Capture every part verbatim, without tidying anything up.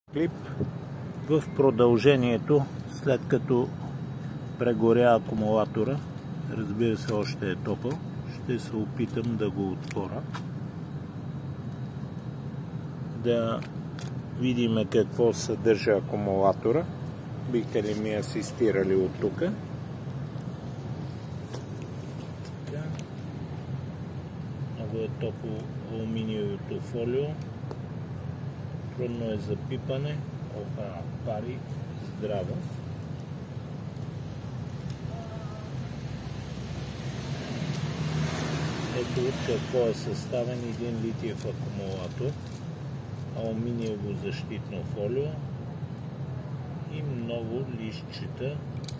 Клип в продължението, след като прегоря акумулатора, разбира се, още е топъл, ще се опитам да го отворя, да видим какво съдържа акумулатора. Бихте ли ми асистирали от тук? Много е топло алуминиевото фолио. Трудно е за пипане. Опа, пари. Здраво. Ето от какво е съставен един литиев акумулатор. Алуминиево защитно фолио и много листчета,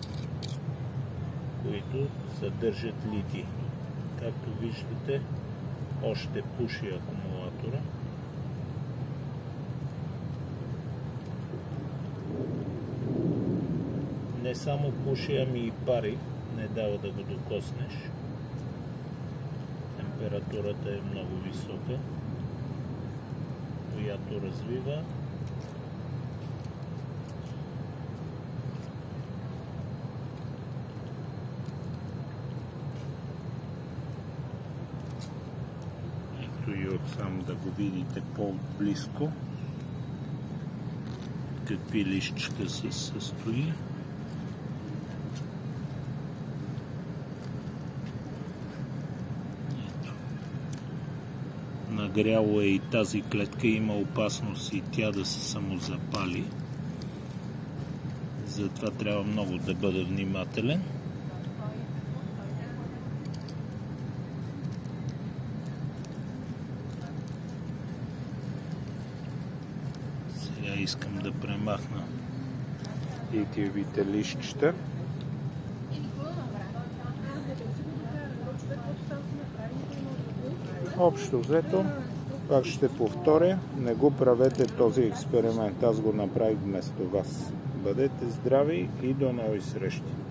които съдържат литий. Както виждате, още пуши акумулатора. Не само пуши, ами и пари. Не дава да го докоснеш. Температурата е много висока, която развива. Ето и отсам да го видите по-близко какви листчета се състои. Нагряло е и тази клетка, има опасност и тя да се самозапали. Затова трябва много да бъда внимателен. Сега искам да премахна литиевите листчета. Общо взето, пак ще повторя, не го правете този експеримент, аз го направих вместо вас. Бъдете здрави и до нови срещи!